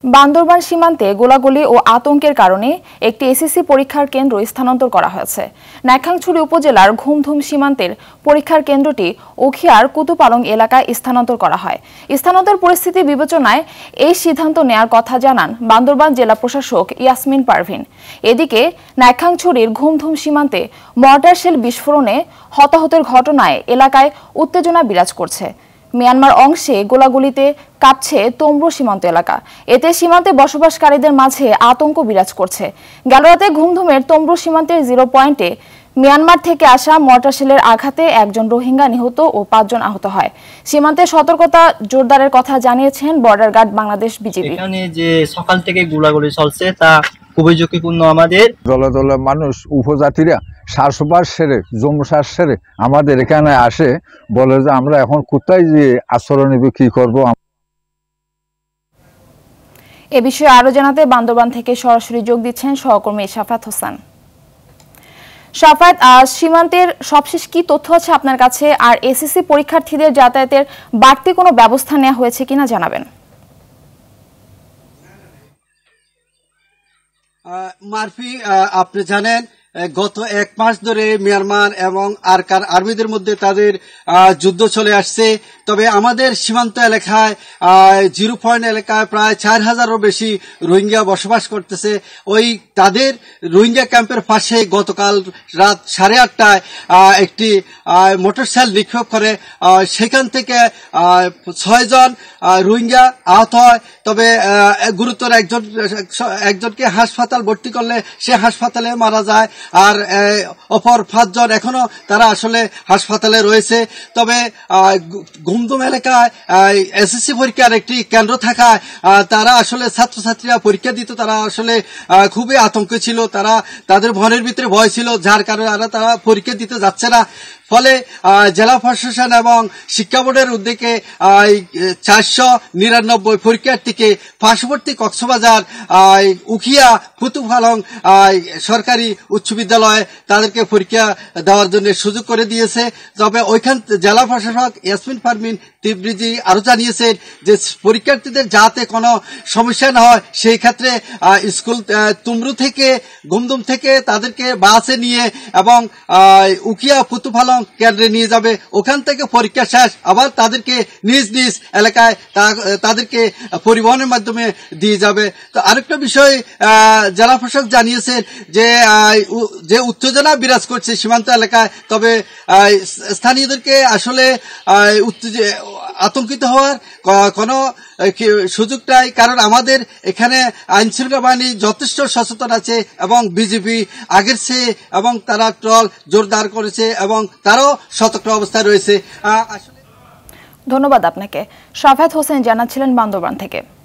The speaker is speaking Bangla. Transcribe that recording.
বান্দরবান সীমান্তে গোলাগুলি ও আতঙ্কের কারণে একটি এসএসসি পরীক্ষার কেন্দ্র স্থানান্তর করা হয়েছে। নাইক্ষ্যংছড়ি উপজেলার ঘুমধুম সীমান্তের পরীক্ষার কেন্দ্রটি উখিয়ার কুতুপালং এলাকায় স্থানান্তর করা হয়। স্থানান্তর পরিস্থিতি বিবেচনায় এই সিদ্ধান্ত নেয়ার কথা জানান বান্দরবান জেলা প্রশাসক ইয়াসমিন পারভিন। এদিকে নাইক্ষ্যংছড়ির ঘুমধুম সীমান্তে মর্টার শেল বিস্ফোরণে হতাহতের ঘটনায় এলাকায় উত্তেজনা বিরাজ করছে। মিয়ানমার অংশে গোলাগুলিতে কাঁপছে তমব্রু সীমান্ত এলাকা। এতে সীমান্তে বসবাসকারীদের মাঝে আতঙ্ক বিরাজ করছে। গেল রাতে ঘুমধুমের তমব্রু সীমান্তের 0 পয়েন্টে মিয়ানমার থেকে আসা মর্টারশেলের আঘাতে একজন রোহিঙ্গা নিহত ও 5 জন আহত হয়। সীমান্তে সতর্কতা জোরদারের কথা জানিয়েছেন বর্ডার গার্ড বাংলাদেশ বিজিবি। এখানে যে সকাল থেকে গোলাগুলি চলছে তা খুবই ঝুঁকিপূর্ণ। আমাদের দলে দলে মানুষ উপজাতিরা শ্বাসবাস সেরে জমশ্বাস সেরে আমাদের এখানে আসে, বলে যে আমরা এখন কোথায় যে আশ্রয় নেব, কি করব। এ বিষয়ে আরো জানাতে বান্দরবান থেকে সরাসরি যোগ দিচ্ছেন সহকর্মী শাফাত হোসেন। শাফাত, সীমান্তের সবশেষ কি তথ্য আছে আপনার কাছে, আর এসএসসি পরীক্ষার্থীদের যাতায়াতের বাড়তি কোনো ব্যবস্থা নেওয়া হয়েছে কিনা জানাবেন। মারফি, আপনি জানেন গত 1 মাস ধরে মিয়ানমার এবং আরকান আর্মিদের মধ্যে তাদের যুদ্ধ চলে আসছে। তবে আমাদের সীমান্ত এলাকায় 0 পয়েন্ট এলাকায় প্রায় 4000-এরও বেশি রোহিঙ্গা বসবাস করতেছে। ওই তাদের রোহিঙ্গা ক্যাম্পের পাশে গতকাল রাত 8:30টায় একটি মোটরসাইকেল নিক্ষেপ করে সেখান থেকে 6 জন রোহিঙ্গা আহত হয়। তবে গুরুতর একজনকে হাসপাতাল ভর্তি করলে সে হাসপাতালে মারা যায়, আর অপর 5 জন এখনো তারা আসলে হাসপাতালে রয়েছে। তবে ঘুমধুম এলাকায় এসএসসি পরীক্ষার একটি কেন্দ্র থাকায় তারা আসলে ছাত্রছাত্রীরা পরীক্ষা দিত, তারা আসলে খুবই আতঙ্কে ছিল, তাদের মনের ভিতরে ভয় ছিল, যার কারণে তারা পরীক্ষা দিতে যাচ্ছে না। ফলে জেলা প্রশাসন এবং শিক্ষা বোর্ডের উদ্যোগে 499 পরীক্ষার্থীকে পার্শ্ববর্তী কক্সবাজার উখিয়া কুতুপালং সরকারি উচ্চ বিদ্যালয়ে তাদেরকে পরীক্ষা দেওয়ার জন্য সুযোগ করে দিয়েছে। তবে ওইখান জেলা প্রশাসক ইয়াসমিন পারভিন তিব্রিজি আরো জানিয়েছেন যে পরীক্ষার্থীদের যাতে কোনো সমস্যা না হয় সেই ক্ষেত্রে স্কুল তুমরু থেকে ঘুমধুম থেকে তাদেরকে বাসে নিয়ে এবং উখিয়া কুতুপালং কেন্দ্রে নিয়ে যাবে। ওখান থেকে পরীক্ষা শেষ আবার তাদেরকে নিজ নিজ এলাকায় তাদেরকে পরিবহনের মাধ্যমে দিয়ে যাবে। তো আরেকটা বিষয় জেলা প্রশাসক জানিয়েছেন যে উত্তেজনা বিরাজ করছে সীমান্ত এলাকায়। তবে স্থানীয়দেরকে আসলে আতঙ্কিত হওয়ার কোনো সুযোগ নাই, কারণ আমাদের এখানে আইন শৃঙ্খলা বাহিনী যথেষ্ট সচেতন আছে এবং বিজেপি আগের চেয়ে এবং তারা ট্রল জোরদার করেছে এবং তারাও সতর্ক অবস্থায় রয়েছে। ধন্যবাদ আপনাকে। শাফাত হোসেন জানাচ্ছিলেন বান্দরবান থেকে।